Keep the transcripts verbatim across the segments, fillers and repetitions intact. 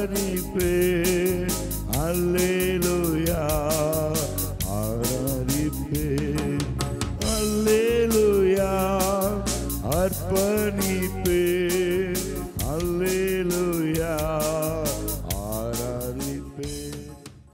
அர்ப்பணிப்பேன். அல்லேலூயா ஆராதிப்பேன். அல்லேலூயா அர்ப்பணிப்பேன். அல்லேலூயா ஆராதிப்பேன்.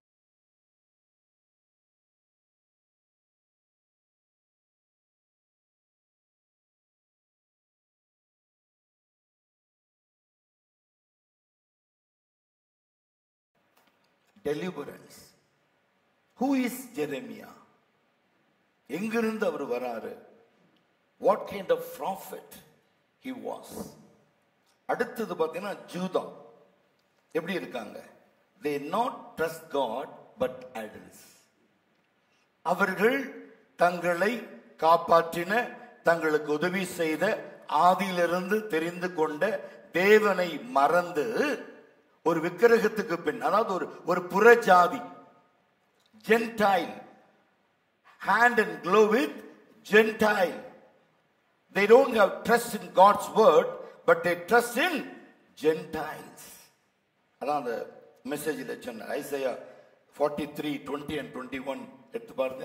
Deliverance. Who is Jeremiah? எங்கிருந்து அவர் வராரு? What kind of prophet he was? அடுத்தது பார்த்தீங்கன்னா ஜூதா எப்படி இருக்காங்க? They not trust God but idols. அவர்கள் தங்களை காப்பாற்றின, தங்களுக்கு உதவி செய்த, ஆதியிலிருந்து தெரிந்து கொண்ட தேவனை மறந்து ஒரு விக்கிரகத்துக்கு பின், அதாவது ஒரு ஒரு புறஜாதி, gentile, hand and glove with Gentile. They don't have trust in God's word, but they trust in Gentiles. அதான் அந்த மெசேஜில் சொன்ன Isaiah forty-three twenty and twenty-one எடுத்து பாருங்க.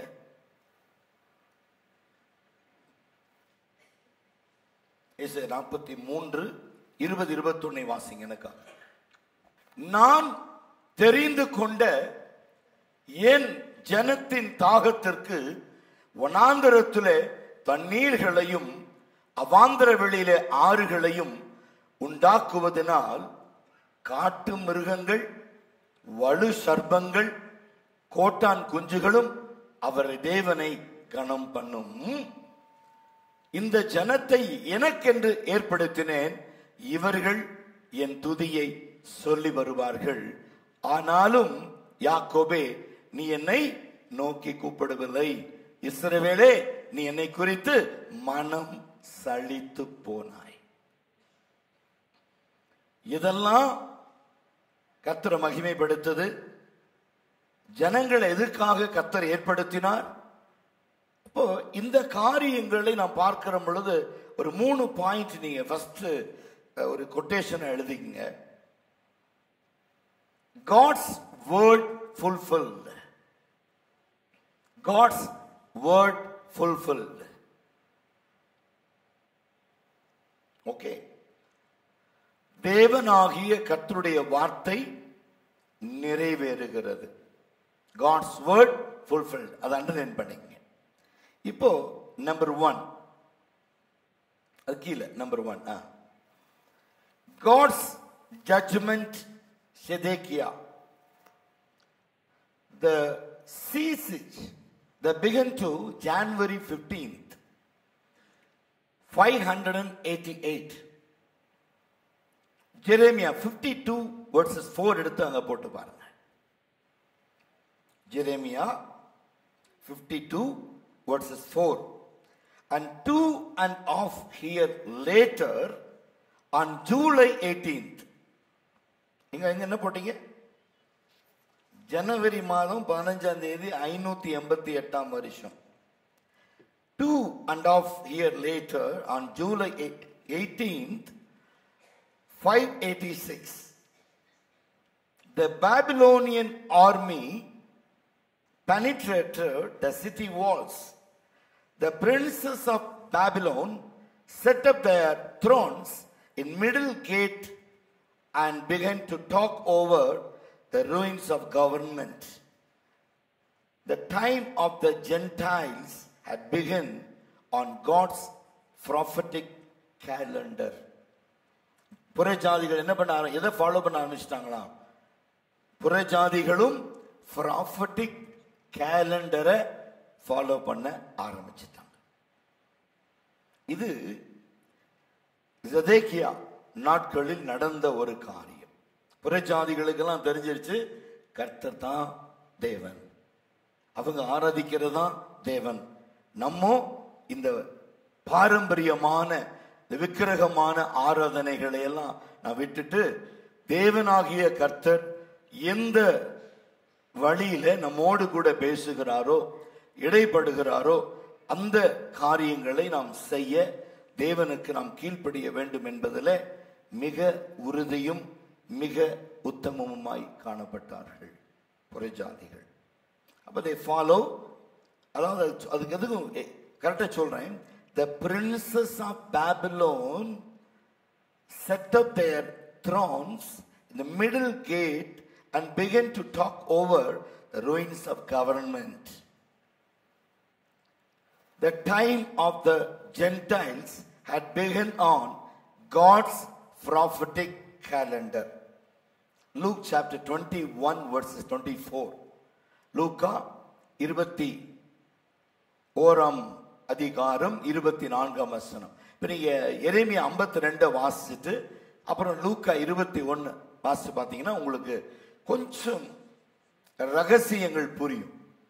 ஐசையா நாற்பத்தி மூன்று இருபது இருபத்தொன்னை வாசிங்க எனக்காக. நான் தெரிந்து கொண்ட என் ஜனத்தின் தாகத்திற்கு வனாந்தரத்திலே தண்ணீர்களையும் அவாந்தர வெளியிலே ஆறுகளையும் உண்டாக்குவதனால் காட்டு மிருகங்கள், வலு சர்ப்பங்கள், கோட்டான் குஞ்சுகளும் அவர் தேவனை கனம் பண்ணும். இந்த ஜனத்தை எனக்கென்று ஏற்படுத்தினேன், இவர்கள் என் துதியை சொல்லி வருவார்கள். ஆனாலும் யாக்கோபே, நீ என்னை நோக்கி கூப்பிடவில்லை. இஸ்ரவேலே, நீ என்னை குறித்து மனம் சலித்து போனாய். இதெல்லாம் கர்த்தரை மகிமைப்படுத்தது. ஜனங்களை எதுக்காக கர்த்தர் ஏற்படுத்தினார்? இப்போ இந்த காரியங்களை நாம் பார்க்கிற பொழுது ஒரு மூணு பாயிண்ட் நீங்க ஃபர்ஸ்ட் ஒரு கொட்டேஷன் எழுதிங்க. God's word fulfilled. God's word fulfilled. Okay. தேவனாகிய கர்த்தருடைய வார்த்தை நிறைவேறுகிறது. God's word fulfilled. அதை அண்டர்லைன் பண்ணிங்க. இப்போ நம்பர் ஒன், அது கீழே number one, God's judgment Zedekiah. The siege that began to January fifteenth, five eighty-eight. Jeremiah fifty-two verses four எடுத்து அங்க போட்டு பாருங்க. Jeremiah fifty-two verses four. And two and half year later, on July eighteenth, இங்க என்ன போட்டீங்க? ஜனவரி மாதம் பதினஞ்சாம் தேதி ஐநூத்தி எண்பத்தி எட்டாம் வருஷம். Two and half year later, on July eighteenth, five eighty-six, the Babylonian army penetrated the city walls. The princes of Babylon set up their thrones in middle gate and began to talk over the ruins of government. The time of the Gentiles had begun on God's prophetic calendar. புறஜாதிகள் என்ன பண்ண, எதை follow பண்ண ஆரம்பிச்சிட்டாங்களா? புறஜாதிகளும் prophetic calendar-ஐ follow பண்ண ஆரம்பிச்சிட்டாங்க. இது ஜெதேக்கியா நாட்களில் நடந்த ஒரு காரியம். புறஜாதிகளுக்கெல்லாம் தெரிஞ்சிருச்சு கர்த்தர் தான் தேவன், அவங்க ஆராதிக்கிறது தான் தேவன். நம்ம இந்த பாரம்பரியமான விக்கிரகமான ஆராதனைகளை எல்லாம் நான் விட்டுட்டு தேவனாகிய கர்த்தர் எந்த வழியில நம்மோடு கூட பேசுகிறாரோ, இடைப்படுகிறாரோ, அந்த காரியங்களை நாம் செய்ய, தேவனுக்கு நாம் கீழ்ப்படிய வேண்டும் என்பதில் மிக உறுதியும் மிக உத்தமமுமாய் காணப்பட்டார்கள் புறஜாதிகள். அப்ப they follow, அதாவது அதுக்கு எதுக்கும் கரெக்டா சொல்றேன். The princes of Babylon set up their thrones in the middle gate and began to talk over the ruins of government. The time of the Gentiles had begun on God's prophetic calendar. Luke chapter twenty-one verses twenty-four. லூக்கா இருபத்தி ஓராம் அதிகாரம் இருபத்தி நான்காம் வசனம். இப்ப நீங்க எரேமியா ஐம்பத்தி ரெண்டு வாசிச்சுட்டு அப்புறம் லூக்கா இருபத்தி ஒன்னு வாசிச்சு பார்த்தீங்கன்னா உங்களுக்கு கொஞ்சம் ரகசியங்கள் புரியும்.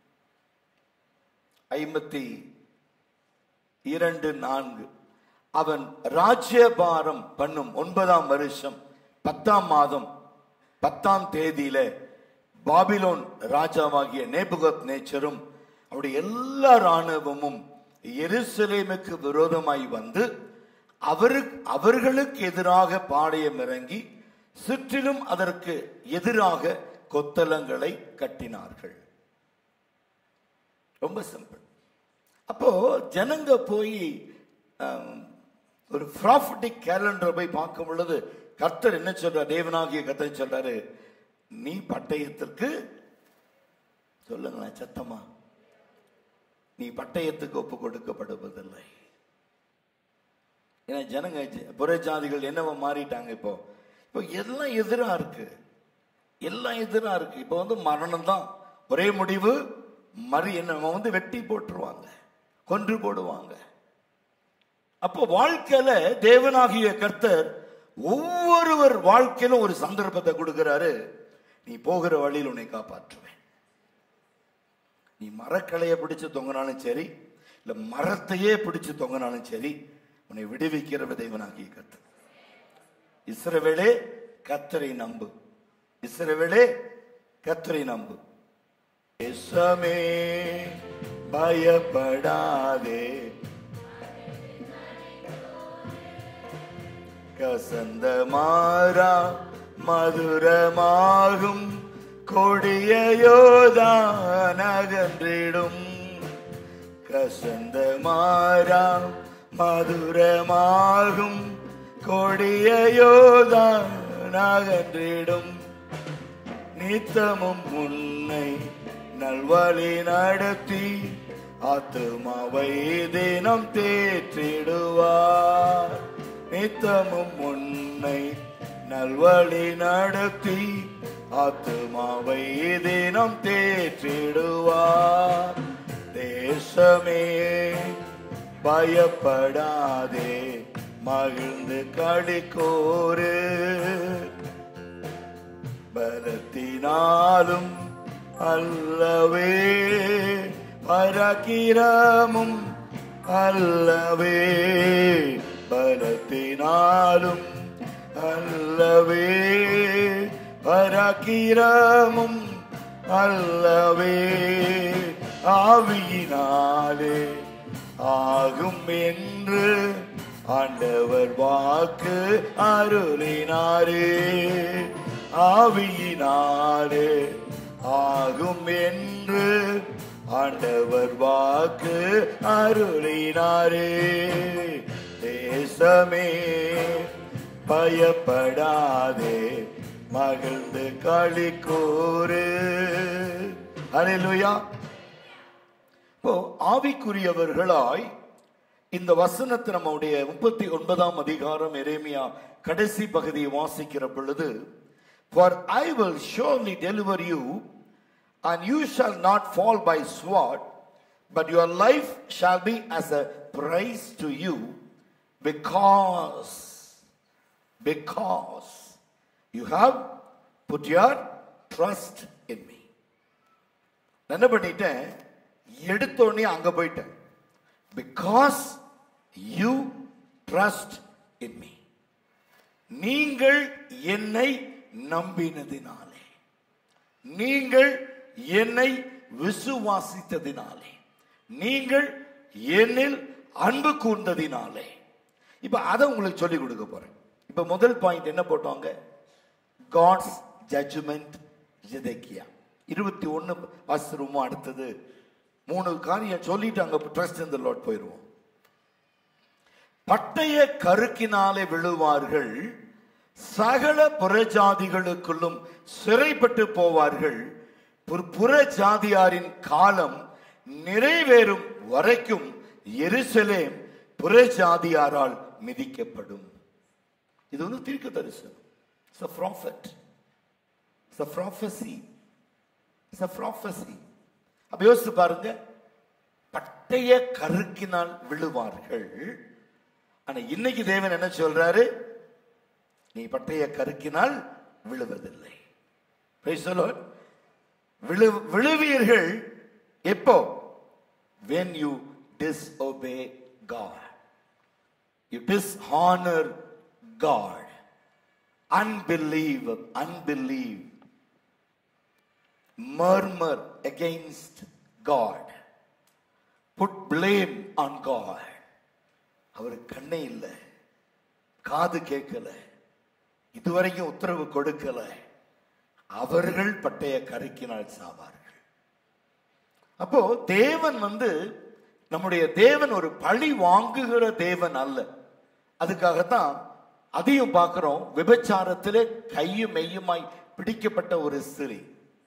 ஐம்பத்தி இரண்டு நான்கு. அவன் ராஜ்யபாரம் பண்ணும் ஒன்பதாம் வருஷம் பத்தாம் மாதம் பத்தாம் தேதியில பாபிலோன் ராஜாவாகிய நேபுகத் நேச்சரும் அவருடைய எல்லா இராணுவமும் எருசலேமுக்கு விரோதமாய் வந்து அவரு அவர்களுக்கு எதிராக பாளையம் இறங்கி சுற்றிலும் அதற்கு எதிராக கொத்தளங்களை கட்டினார்கள். ரொம்ப சிம்பிள். அப்போ ஜனங்க போய் ஒரு ப்ராஃபிட்டிக் கேலண்டர் போய் பார்க்கும் பொழுது கர்த்தர் என்ன சொல்றார்? தேவனாகிய கர்த்தர் சொல்றாரு, நீ பட்டயத்திற்கு, சொல்லுங்களேன் சத்தமா, நீ பட்டயத்துக்கு ஒப்பு கொடுக்கப்படுவதில்லை. ஏன்னா ஜனங்க புறஜாதிகள் என்னவோ மாறிட்டாங்க. இப்போ இப்போ எல்லாம் எதிரா இருக்கு, எல்லாம் எதிரா இருக்கு. இப்போ வந்து மரணம் தான் ஒரே முடிவு. மறி என்ன வந்து வெட்டி போட்டுருவாங்க, கொன்று போடுவாங்க. அப்போ வாழ்க்கையில தேவனாகிய கர்த்தர் ஒவ்வொருவர் வாழ்க்கையிலும் ஒரு சந்தர்ப்பத்தை கொடுக்கிறாரு. நீ போகிற வழியில் உன்னை காப்பாற்றுவேன். நீ மரக்கலையை பிடிச்சு தொங்கினாலும் சரி, இல்ல மரத்தையே பிடிச்சு தொங்கினாலும் சரி, உன்னை விடுவிக்கிற தேவனாகிய கர்த்தர். இஸ்ரவேலே கர்த்தரை நம்பு, இஸ்ரவேலே கர்த்தரை நம்பு. தேசமே பயப்படாதே, கசந்த மாறா மதுரமாகும் கொடிய யோதான் அகன்றிடும். கசந்த மாறா மதுரமாகும் கொடிய யோதான் அகன்றிடும். நித்தமும் உன்னை நல்வழி நடத்தி ஆத்துமாவை தினம் தேற்றிடுவார். நித்தமும் உன்னை நல்வழி நடத்தி ஆத்துமாவை தினம் தேற்றிடுவார். தேசமே பயப்படாதே, மகிழ்ந்து களிக்கோரு. பலத்தினாலும் அல்லவே, பராக்கிரமும் அல்லவே, பலத்தினாலும் அல்லவே, பராக்கிரமும் அல்லவே, ஆவியினாலே ஆகும் என்று ஆண்டவர் வாக்கு அருளினாரே. ஆவியினாலே ஆகும் என்று ஆண்டவர் வாக்கு அருளினாரே. தேசமே பயப்படாதே, மகிழ்ந்து களிக்கூறு. ஹல்லேலூயா. இப்போ ஆவிக்குரியவர்களாய் இந்த வசனத்தை நம்முடைய முப்பத்தி ஒன்பதாம் அதிகாரம் எரேமியா கடைசி பகுதியை வாசிக்கிற பொழுது, for I will surely deliver you and you shall not fall by sword, but your life shall be as a prize to you, because because you have put your trust in me. என்ன பண்ணிட்டேன்? எடுத்தோடனே அங்க போயிட்டேன். Because you trust in me. நீங்கள் என்னை நம்பினதினாலே, நீங்கள் என்னை விசுவாசித்ததினாலே, நீங்கள் என்னில் அன்பு கூர்ந்ததினாலே. இப்ப அதை உங்களுக்கு சொல்லிக் கொடுக்க போறேன். இப்ப முதல் பாயிண்ட் என்ன போட்டாங்க? God's judgement Zedekiah. இருபத்தி ஒன்னு வாசிருவோம். அடுத்தது மூணு காரியம் சொல்லிட்டு அங்க ட்ரஸ்ட் இன் தி லார்ட் போயிடுவோம். பட்டய கருக்கினாலே விழுவார்கள், சகல புறஜாதிகளுக்குள்ளும் சிறைப்பட்டு போவார்கள், புற ஜாதியாரின் காலம் நிறைவேறும் வரைக்கும் எருசலேம் புறஜாதியாரால் மிதிக்கப்படும். இது வந்து தீர்க்க தரிசனம். It's a prophet. It's a prophecy. It's a prophecy. அப்ப யோசித்து பாருங்க, பட்டய கருக்கினால் விழுவார்கள். ஆனா இன்னைக்கு தேவன் என்ன சொல்றாரு? நீ பட்டய கருக்கினால் விழுவதில்லை. Praise the Lord. விழு விழுவீர்கள் எப்போ? When you disobey God. You dishonor God. Unbelieve, unbelieve. Murmur against God. Put blame on God. அவர் கண்ணே இல்லை, காது கேட்கல, இதுவரைக்கும் உத்தரவு கொடுக்கல, அவர்கள் பட்டய கருக்கினால் சாவார்கள். அப்போ தேவன் வந்து, நம்முடைய தேவன் ஒரு பழி வாங்குகிற தேவன் அல்ல. அதுக்காகத்தான் அதையும் பார்க்கிறோம். விபச்சாரத்திலே கையும் மெய்யுமாய் பிடிக்கப்பட்ட ஒரு ஸ்திரீ,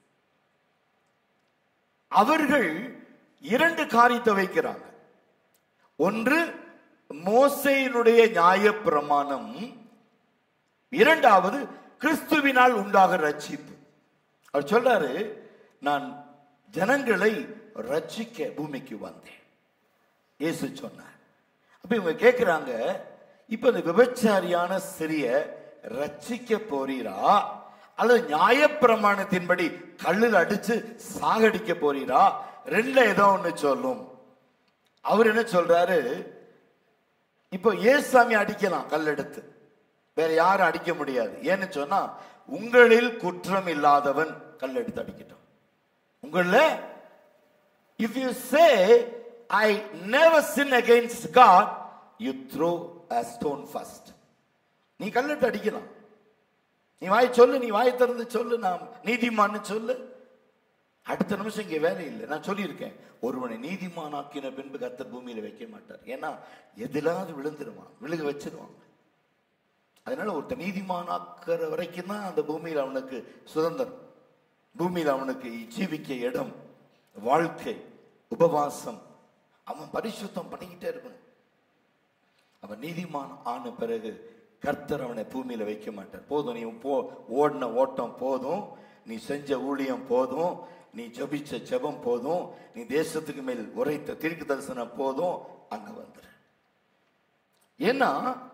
அவர்கள் இரண்டு காரியத்தை வைக்கிறாங்க. ஒன்று மோசேயினுடைய நியாய பிரமாணம், இரண்டாவது கிறிஸ்துவினால் உண்டாக ரட்சிப்பு. அவர் சொல்றாரு, நான் ஜனங்களை ரட்சிக்க பூமிக்கு வந்தேன் இயேசு சொன்னார். அப்ப இவங்க கேட்கிறாங்க, இப்ப இந்த விபச்சாரியான ஸ்திரிய ரட்சிக்க போறீரா அல்லது நியாயப்பிரமாணத்தின்படி கல்லில் அடிச்சு சாகடிக்க போறீரா? ரெண்டுல ஏதோ ஒண்ணு சொல்லும். அவர் என்ன சொல்றாரு, இப்போ ஏசாமி அடிக்கலாம் கல் எடுத்து, வேற யாரும் அடிக்க முடியாது. ஏன்னு சொன்னா, உங்களில் குற்றம் இல்லாதவன் கல் எடுத்து அடிக்கட்டும். உங்கள if you say I never sin against God, you throw a stone first. நீ கல்லெடுத்து அடிக்கலாம். நீ வாய் சொல்லு, நீ வாய் திறந்து சொல்லு, நான் நீதிமான்னு சொல்லு. அடுத்த நிமிஷம் இங்க வேலை இல்லை. நான் சொல்லியிருக்கேன், ஒருவனை நீதிமானாக்கின பின்பு கர்த்தர் பூமியில வைக்க மாட்டார். ஏன்னா எதிலாவது விழுந்துருவான், விழுக வச்சிருவாங்க. அதனால ஒருத்த நீதிமானாக்கிற வரைக்கும் தான் அந்த பூமியில் அவனுக்கு சுதந்திரம், பூமியில் அவனுக்கு ஜீவிக்க இடம், வாழ்க்கை, உபவாசம். அவன் பரிசுத்தம் பண்ணிக்கிட்டே இருக்கணும். அவன் நீதிமான் ஆன பிறகு கர்த்தர் அவனை பூமியில வைக்க மாட்டார். போதும், நீ போ, ஓடின ஓட்டம் போதும், நீ செஞ்ச ஊழியம் போதும், நீ ஜபிச்ச ஜெபம் போதும், நீ தேசத்துக்கு மேல் உரைத்த தீர்க்க தரிசனம் போதும், அங்க வந்துரு. ஏன்னா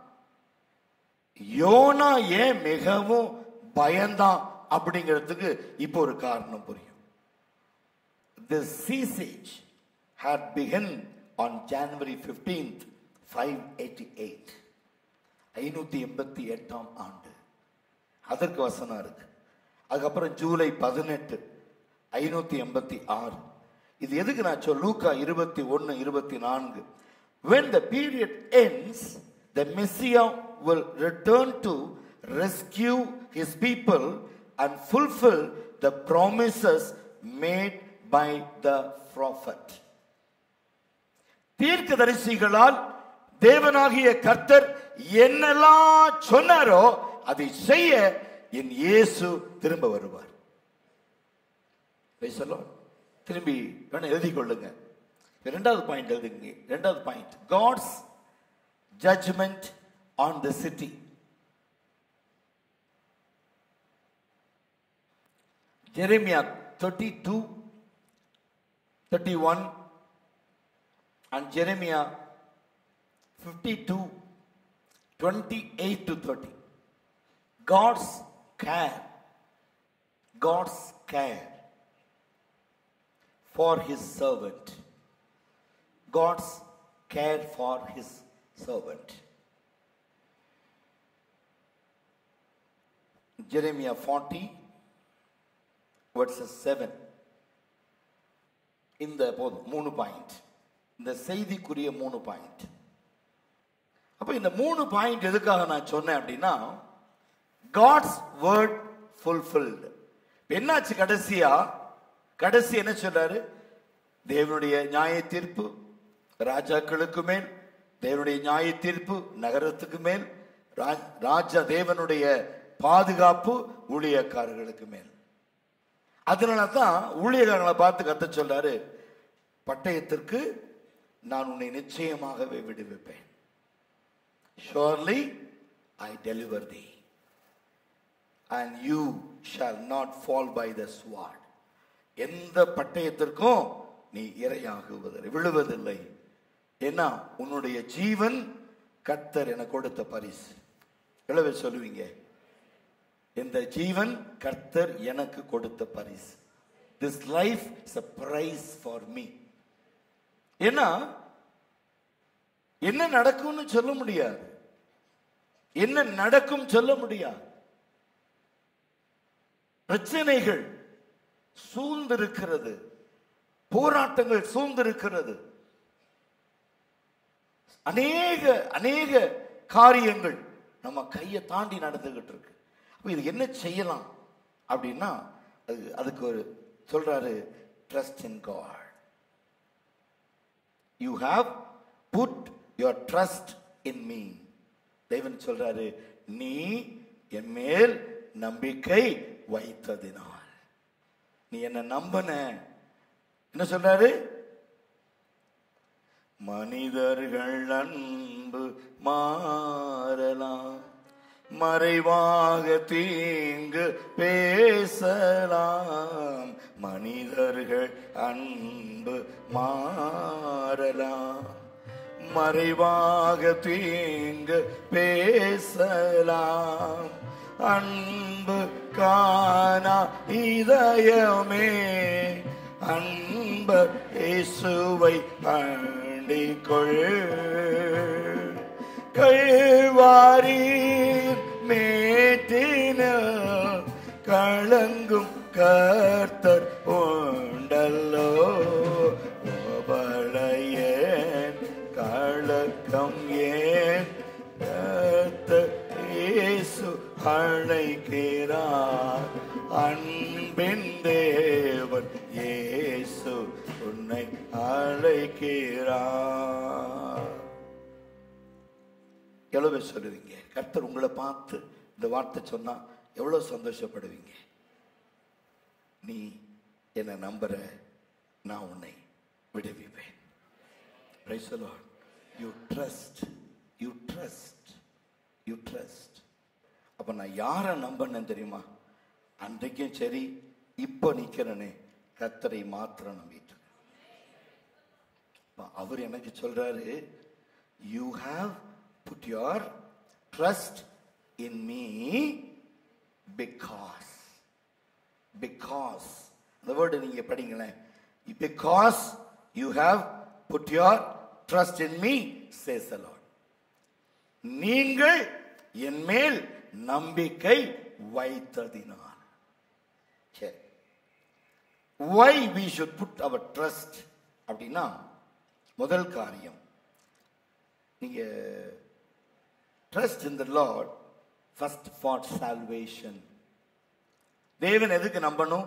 யோனா ஏன் மிகவும் பயந்தான் அப்படிங்கிறதுக்கு இப்போ ஒரு காரணம் புரியும். The siege had begun on January fifteenth, five eighty-eight. ஐநூத்தி எண்பத்தி எட்டாம் ஆண்டு. அதற்கு வசனம் இருக்கு. அதுக்கப்புறம் ஜூலை பதினெட்டு ஐநூத்தி எண்பத்தி ஆறு. இது எதுக்கு நான் சொல்ல, லூக்கா இருபத்தி ஒன்னு இருபத்தி நான்கு. When the period ends, the Messiah will return to rescue his people and fulfill the promises made by the prophet. தீர்க்கதரிசிகளால் தேவனாகிய கர்த்தர் என்னெல்லாம் சொன்னாரோ அதை செய்ய என் இயேசு திரும்ப வருவார். திரும்பி எழுதி கொள்ளுங்க. இரண்டாவது பாயிண்ட் எழுதுங்க. இரண்டாவது point, God's judgment on the city. Jeremiah thirty-two, thirty-one and Jeremiah fifty-two, twenty-eight to thirty. God's care, God's care for his servant. God's care for his servant. Jeremiah forty verses seven. இந்த போதும் மூணு point, இந்த செய்திக்குரிய மூணு point. அப்ப இந்த மூணு point எதுக்காக நான் சொன்னேன் அப்படின்னா, God's word fulfilled. என்னாச்சு கடைசியா? கடைசி என்ன சொல்றாரு? தேவனுடைய நியாய தீர்ப்பு ராஜாக்களுக்கு மேல், தேவனுடைய நியாய தீர்ப்பு நகரத்துக்கு மேல், ராஜா தேவனுடைய பாதுகாப்பு ஊழியக்காரர்களுக்கு மேல். அதனாலதான் ஊழியக்காரர்களை பார்த்து கத்த சொல்றாரு, பட்டயத்திற்கு நான் உன்னை நிச்சயமாகவே விடுவிப்பேன். Surely I deliver thee and you shall not fall by the sword. எந்த பட்டயத்திற்கும் நீ இரையாகுவதில்லை, விழுவதில்லை. ஏன்னா உன்னுடைய ஜீவன் கர்த்தர் என கொடுத்த பரிசு. எவ்வளவு சொல்லுவீங்க? இந்த ஜீவன் கர்த்தர் எனக்கு கொடுத்த பரிசு. This life is a prize for me. ஏன்னா என்ன நடக்கும்னு சொல்ல முடியாது, என்ன நடக்கும் சொல்ல முடியாது. பிரச்சனைகள் சூழ்ந்திருக்கிறது, போராட்டங்கள் சூழ்ந்திருக்கிறது, அநேக அநேக காரியங்கள் நம்ம கையை தாண்டி நடந்துகிட்டு இருக்கு. இது என்ன செய்யலாம் அப்படின்னா அது அதுக்கு ஒரு சொல்றாரு, trust in God. You have put your trust in me. தேவன் சொல்றாரு, நீ என் மேல் நம்பிக்கை வைத்ததினால், நீ என்ன நம்பன. என்ன சொல்றாரு? மனிதர்கள் அன்பு மாறலாம், மறைவாக தீங்கு பேசலாம். மனிதர்கள் அன்பு மாறலாம், மறைவாக தீங்கு பேசலாம். அன்பு காணா இதயமே, அன்பர் இயேசுவை அண்டிக்கொள். கல்வாரி மேட்டினில் கலங்கும் கர்த்தர் உண்டல்லோ. பழையேன் கலக்கம் ஏன், கர்த்தர் இயேசு அழைக்கிறார். அன்பின் தேவன் இயேசு உன்னை அழைக்கிறார். எவ்வளவு சொல்லுவீங்க? கர்த்தர் உங்களை பார்த்து இந்த வார்த்தை சொன்னா எவ்வளவு சந்தோஷப்படுவீங்க? நீ என்ன நம்புற, நான் உன்னை விடுவிப்பேன். Praise the Lord. You trust, you trust, you trust. அப்ப நான் யாரை நம்பணும் தெரியுமா? அன்றைக்கும் சரி, இப்போ நிக்கிறனே கர்த்தரை மாத்திரம் நம்பிட்டு. அவர் எனக்கு சொல்றாரு, you have put your trust in me because because the word நீங்க படிங்களேன். Because you have put your trust in me says the Lord. நீங்கள் என் மேல் நம்பிக்கை வைத்ததினால். சரி, why we should put our trust அப்படின்னா, முதல் காரியம், நீங்க trust in the Lord first for salvation. தேவன் எதுக்கு நம்பணும்?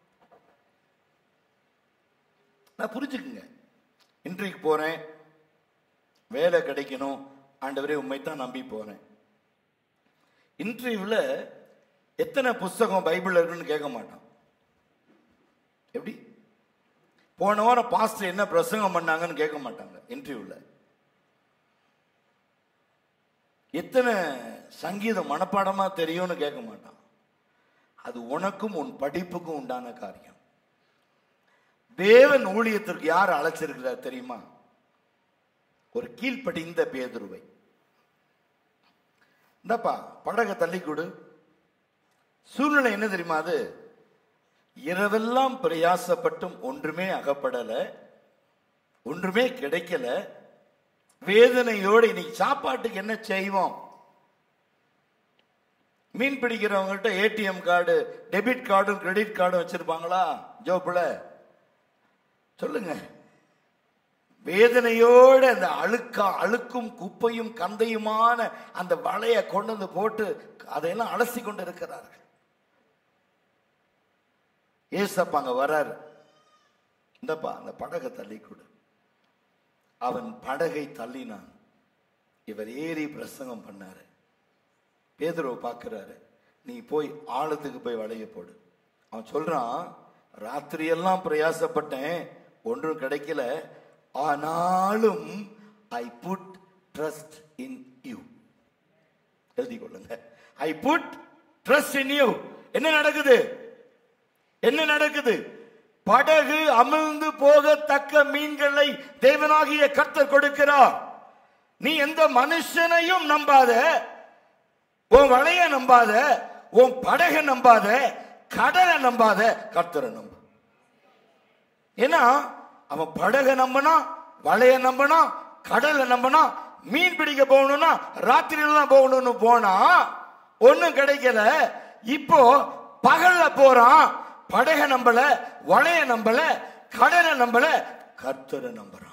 நான் புரிஞ்சுக்குங்க. இன்றைக்கு போறேன், வேலை கிடைக்கணும், ஆண்டவரே உண்மை தான் நம்பி போறேன். இன்டர்வியூல எத்தனை புஸ்தகம் பைபிள் இருக்குன்னு கேட்க மாட்டான். எப்படி? போன வாரம் பாஸ்டர் என்ன பிரசங்கம் பண்ணாங்கன்னு கேட்க மாட்டாங்க இன்டர்வியூல. எத்தனை சங்கீதம் மனப்பாடமா தெரியும்னு கேட்க மாட்டான். அது உனக்கும் உன் படிப்புக்கும் உண்டான காரியம். தேவன் ஊழியத்திற்கு யார் அழைச்சிருக்கிறார் தெரியுமா? ஒரு கீழ்ப்படிந்த பேதுருவை. இந்தப்பா படகை தள்ளி கொடு. சூழ்நிலை என்ன தெரியுமா? அது இரவெல்லாம் பிரயாசப்பட்டும் ஒன்றுமே அகப்படல, ஒன்றுமே கிடைக்கல. வேதனையோடு இன்னைக்கு சாப்பாட்டுக்கு என்ன செய்வோம்? மீன் பிடிக்கிறவங்ககிட்ட ஏடிஎம் கார்டு, டெபிட் கார்டும் கிரெடிட் கார்டும் வச்சிருப்பாங்களா ஜோப்புல? சொல்லுங்க. வேதனையோடு அந்த அழுக்கா அழுக்கும் குப்பையும் கந்தையுமான அந்த வலையை கொண்டு வந்து போட்டு அதையெல்லாம் அலசி கொண்டு இருக்கிறார்கள். ஏசப்பா அங்க வராரு. இந்தப்பா அந்த படகை தள்ளி கொடு. அவன் படகை தள்ளினான். இவர் ஏறி பிரசங்கம் பண்ணாரு. பேதுருவை பார்க்கிறாரு, நீ போய் ஆழத்துக்கு போய் வலைய போடு. அவன் சொல்றான், ராத்திரியெல்லாம் பிரயாசப்பட்டேன், ஒன்றும் கிடைக்கல, ஆனாலும் I put trust in you. எழுதி கொள்ளுங்க, I put trust in you. என்ன நடக்குது? என்ன நடக்குது? படகு அமிழ்ந்து போகத்தக்க மீன்களை தேவனாகிய கர்த்தர் கொடுக்கிறார். நீ எந்த மனுஷனையும் நம்பாத, உன் வலைய நம்பாத, உன் படகை நம்பாத, கடலை நம்பாத, கர்த்தரை நம்ப. ஏன்னா அவன் படகை நம்பினா, வலைய நம்பினா, கடலை நம்பினா, மீன் பிடிக்க போகணும்னா ராத்திரிலாம் போகணும்னு போனா ஒன்னும் கிடைக்கல. இப்போ பகல்ல போறான், படகை நம்பல, வலைய நம்பல, கடலை நம்பல, கர்த்தரை நம்புறான்.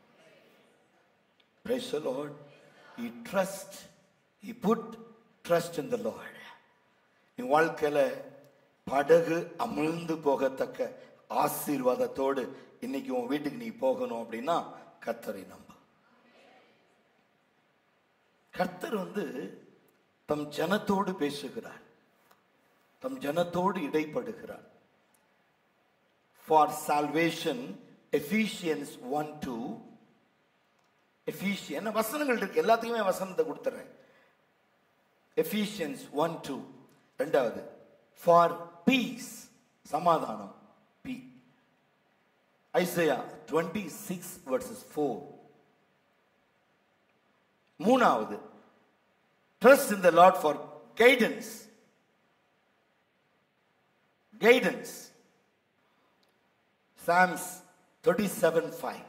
Praise the Lord. He trust, he put trust in the Lord. நீ வாழ்க்கையில படகு அமிழ்ந்து போகத்தக்க ஆசீர்வாதத்தோடு இன்னைக்கு உன் வீட்டுக்கு நீ போகணும் அப்படின்னா கர்த்தரை நம்ப. கர்த்தர் வந்து தம் ஜனத்தோடு பேசுகிறார், தம் ஜனத்தோடு இடைப்படுகிறார். For salvation, Ephesians one two. Ephesians என்ன வசனங்கள் இருக்கு, எல்லாத்துக்குமே வசனத்தை கொடுத்துறேன். Ephesians one two. இரண்டாவது, for peace, சமாதானம், P. Isaiah twenty-six verses four. மூணாவது, trust in the Lord for guidance. Guidance. Psalms thirty-seven five.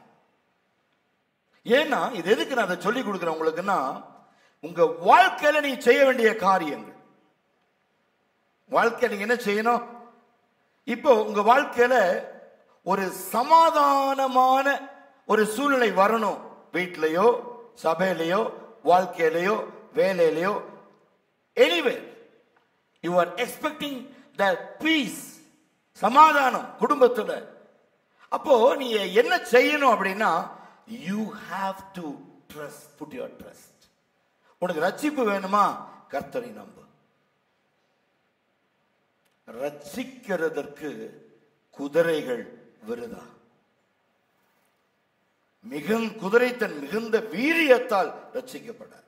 ஏன்னா இது எதுக்கு நான் அதை சொல்லி கொடுக்கிறேன் உங்களுக்குன்னா, உங்க வாழ்க்கையில நீ செய்ய வேண்டிய காரியங்கள். வாழ்க்கையில நீங்க என்ன செய்யணும்? இப்போ உங்க வாழ்க்கையில ஒரு சமாதானமான ஒரு சூழ்நிலை வரணும். வீட்டிலையோ, சபையிலையோ, வாழ்க்கையிலையோ, வேலையிலையோ, anywhere you are expecting that peace, சமாதானம் குடும்பத்துல. அப்போ நீ என்ன செய்யணும் அப்படின்னா, you have to trust, put your trust. உனக்கு ரட்சிப்பு வேணுமா? கர்த்தரை நம்பு. ரட்சிக்கிறதற்கு குதிரைகள் விருதா? மிகுந்த குதிரை தன் மிகுந்த வீரியத்தால் ரட்சிக்கப்படாது.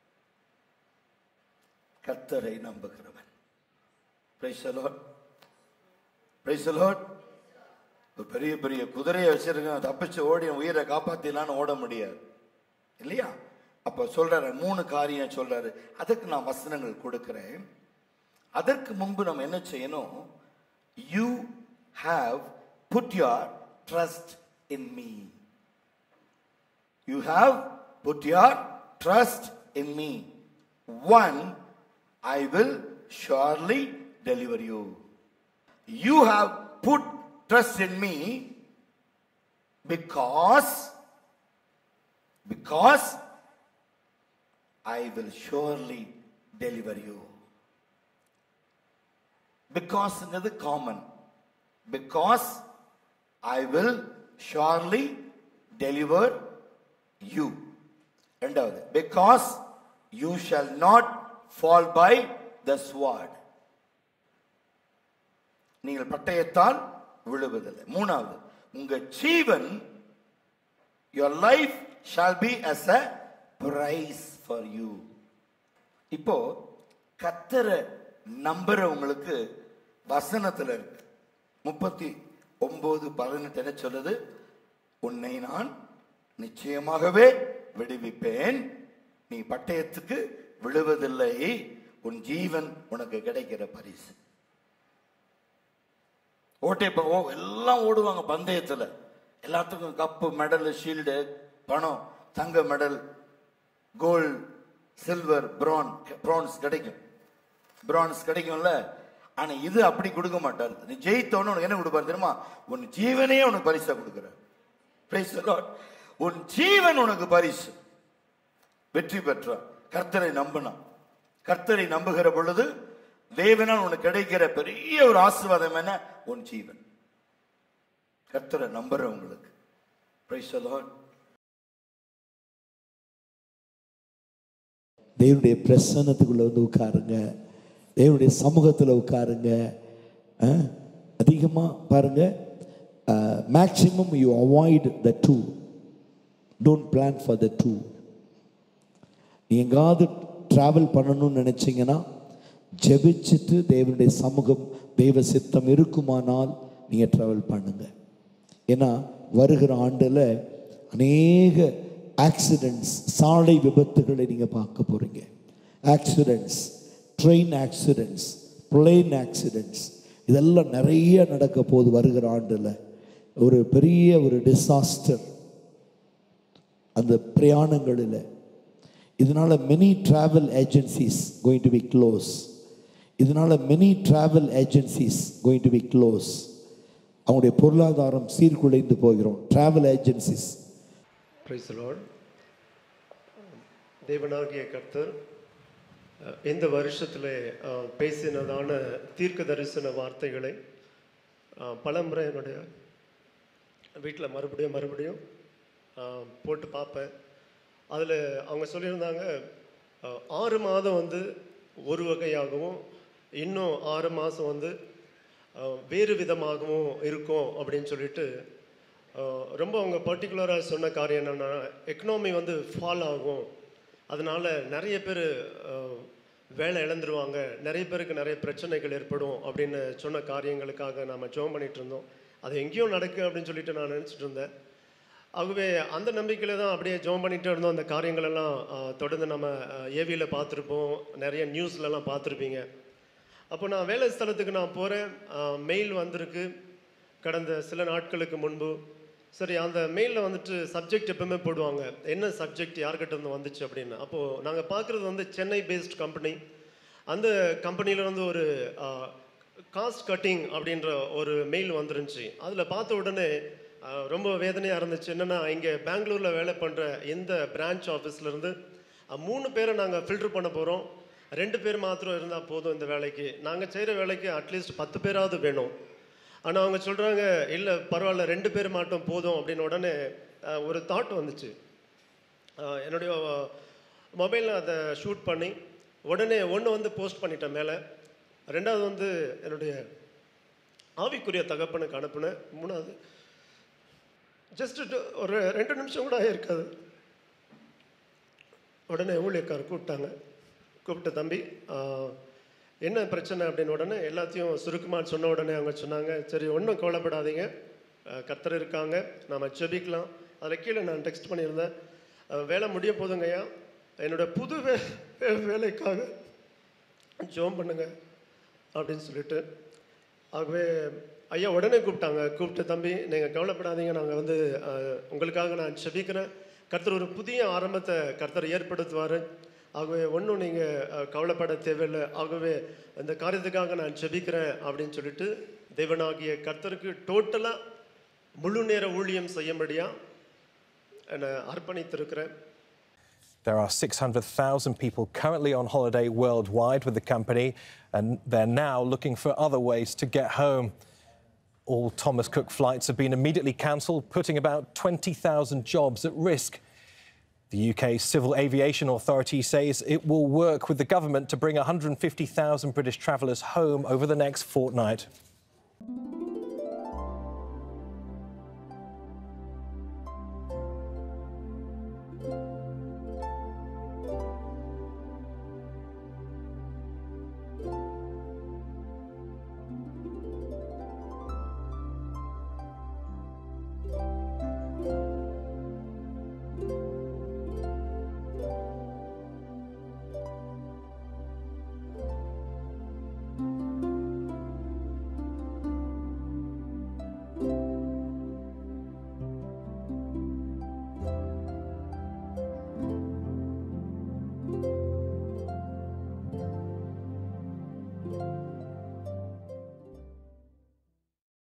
கர்த்தரை நம்புகிறவன். Praise the Lord. Praise the Lord. பெரிய பெரிய குதிரையை வச்சிருக்க, தப்பிச்சு ஓடி உயிரை காப்பாத்திலான்னு ஓட முடியாது இல்லையா? அப்ப சொல்றாரு, மூணு காரியம் சொல்றாரு. அதுக்கு நான் வசனங்கள் கொடுக்கிறேன். அதற்கு முன்பு நம்ம என்ன செய்யணும்? You have put your trust in me. You have put your trust in me. One, I will surely deliver you. You have put trust in me because because I will surely deliver you. Because is common. Because I will surely deliver you. இரண்டாவது, because you shall not fall by the sword. நீங்கள் பட்டயத்தால் விழுவதில்லை. மூணாவது, உங்க ஜீவன், your life shall be as a price for you. இப்போ கர்த்தரை நம்புறவங்களுக்கு வசனத்துல இருக்கு. முப்பத்தி ஒன்பது பதினெட்டு என்ன சொல்லுது? உன்னை நான் நிச்சயமாகவே விடுவிப்பேன், நீ பட்டயத்துக்கு விழுவதில்லை, உன் ஜீவன் உனக்கு கிடைக்கிற பரிசு. ஓட்டை எல்லாம் ஓடுவாங்க பந்தயத்துல, எல்லாத்துக்கும் கப்பு, மெடல், ஷீல்டு, பணம், தங்க மெடல், கோல்டு, சில்வர், பிரான் பிரான்ஸ் கிடைக்கும், பிரான்ஸ் கிடைக்கும்ல. ஆனா இது அப்படி கொடுக்க மாட்டாரு. நீ ஜெயித்தவன உனக்கு என்ன கொடுப்பாரு தெரியுமா? உன் ஜீவனையே உனக்கு பரிசா கொடுக்கிறார். Praise the Lord. உன் ஜீவன் உனக்கு பரிசு. வெற்றி பெற்றான். கர்த்தரை நம்பினான். கர்த்தரை நம்புகிற பொழுது தேவனால் உனக்கு கிடைக்கிற பெரிய ஒரு ஆசீர்வாதம் என்ன? உன் ஜீவன். கர்த்தரை நம்புறவங்களுக்கு. Praise the Lord. தேவனுடைய பிரசன்னத்துக்குள்ள வந்து உட்காருங்க, தேவனுடைய சமூகத்தில் உட்காருங்க. அதிகமாக பாருங்க, maximum you avoid the tour, don't plan for the tour. நீ எங்காவது ட்ராவல் பண்ணணும்னு நினச்சிங்கன்னா ஜெபிச்சுட்டு தேவனுடைய சமூகம் தெய்வ சித்தம் இருக்குமானால் நீங்கள் ட்ராவல் பண்ணுங்க. ஏன்னா வருகிற ஆண்டில் அநேக ஆக்சிடென்ட்ஸ், சாலை விபத்துகளை நீங்கள் பார்க்க போகிறீங்க. Accidents, train accidents, plane accidents, இதெல்லாம் நிறைய நடக்க போகுது வருகிற ஆண்டில். ஒரு பெரிய ஒரு டிசாஸ்டர் அந்த பிரயாணங்களில். இதனால் many travel agencies going to be close. இதனால் many travel agencies going to be close. அவங்களுடைய பொருளாதாரம் சீர்குலைந்து போகிறோம். Travel agencies. Praise the Lord. தேவனாகிய கர்த்தர் இந்த வருஷத்தில் பேசினதான தீர்க்க தரிசன வார்த்தைகளை பலமுறை என்னுடைய வீட்டில் மறுபடியும் மறுபடியும் போட்டு பார்ப்பேன். அதில் அவங்க சொல்லியிருந்தாங்க, ஆறு மாதம் வந்து ஒரு வகையாகவும் இன்னும் ஆறு மாதம் வந்து வேறு விதமாகவும் இருக்கும் அப்படின்னு சொல்லிட்டு ரொம்ப அவங்க பர்டிகுலராக சொன்ன காரியம் என்னென்னா, எக்கனாமி வந்து ஃபால் ஆகும், அதனால் நிறைய பேர் வேலை இழந்துருவாங்க, நிறைய பேருக்கு நிறைய பிரச்சனைகள் ஏற்படும் அப்படின்னு சொன்ன காரியங்களுக்காக நாம் ஜெபம் பண்ணிகிட்டு இருந்தோம். அது எங்கேயும் நடக்கு அப்படின்னு சொல்லிட்டு நான் நினச்சிட்டு இருந்தேன். ஆகவே அந்த நம்பிக்கையில் தான் அப்படியே ஜெபம் பண்ணிகிட்டு இருந்தோம். அந்த காரியங்களெல்லாம் தொடர்ந்து நம்ம ஏவியில் பார்த்துருப்போம், நிறைய நியூஸ்லலாம் பார்த்துருப்பீங்க. அப்போ நான் வேலை ஸ்தலத்துக்கு நான் போகிறேன், மெயில் வந்திருக்கு கடந்த சில நாட்களுக்கு முன்பு. சரி, அந்த மெயிலில் வந்துட்டு சப்ஜெக்ட் எப்பவுமே போடுவாங்க, என்ன சப்ஜெக்ட் யார்கிட்ட இருந்து வந்துச்சு அப்படின்னு. அப்போது நாங்கள் பார்க்குறது வந்து சென்னை பேஸ்ட் கம்பெனி. அந்த கம்பெனியில் வந்து ஒரு காஸ்ட் கட்டிங் அப்படின்ற ஒரு மெயில் வந்துருந்துச்சு. அதில் பார்த்த உடனே ரொம்ப வேதனையாக இருந்துச்சு. என்னென்னா, இங்கே பெங்களூரில் வேலை பண்ணுற எந்த பிரான்ச் ஆஃபீஸ்லேருந்து மூணு பேரை நாங்கள் ஃபில்டர் பண்ண போகிறோம், ரெண்டு பேர் மாத்திரம் இருந்தால் போதும் இந்த வேலைக்கு, நாங்கள் செய்கிற வேலைக்கு அட்லீஸ்ட் பத்து பேராவது வேணும். ஆனால் அவங்க சொல்கிறாங்க, இல்லை பரவாயில்ல ரெண்டு பேர் மட்டும் போதும் அப்படின்னு. உடனே ஒரு தாட் வந்துச்சு. என்னுடைய மொபைலில் அதை ஷூட் பண்ணி உடனே ஒன்று வந்து போஸ்ட் பண்ணிட்டேன் மேலே, ரெண்டாவது வந்து என்னுடைய ஆவிக்குரிய தகப்பனுக்கு அனுப்புனேன், மூணாவது ஜஸ்ட்டு ஒரு ரெண்டு நிமிஷம் கூட இருக்காது. உடனே ஊழியக்காரர் கூப்பிட்டாங்க. கூப்பிட்டு, தம்பி என்ன பிரச்சனை அப்படின்னு. உடனே எல்லாத்தையும் சுருக்கமாக சொன்ன உடனே அவங்க சொன்னாங்க, சரி ஒன்றும் கவலைப்படாதீங்க, கர்த்தர் இருக்காங்க, நாம் ஜெபிக்கலாம். அதில் கீழே நான் டெக்ஸ்ட் பண்ணியிருந்தேன், வேலை முடிய போதுங்கய்யா, என்னோட புது வே வேலைக்காக ஜெபம் பண்ணுங்க அப்படின்னு சொல்லிட்டு. ஆகவே ஐயா உடனே கூப்பிட்டாங்க. கூப்பிட்டு, தம்பி நீங்கள் கவலைப்படாதீங்க, நாங்கள் வந்து உங்களுக்காக நான் ஜெபிக்கிறேன், கர்த்தர் ஒரு புதிய ஆரம்பத்தை கர்த்தர் ஏற்படுத்துவார், ஆகவே ஒன்றும் நீங்கள் கவலைப்பட தேவையில்லை, ஆகவே இந்த காரியத்துக்காக நான் ஜெபிக்கிறேன் அப்படின்னு சொல்லிட்டு தேவனாகிய கர்த்தருக்கு டோட்டலாக முழு நேர ஊழியம் செய்யும்படியாக என்னை அர்ப்பணித்திருக்கிறேன். There are six hundred thousand people currently on holiday worldwide with the company, and they're now looking for other ways to get home. All Thomas Cook flights have been immediately cancelled, putting about twenty thousand jobs at risk. The U K Civil Aviation Authority says it will work with the government to bring one hundred fifty thousand British travellers home over the next fortnight.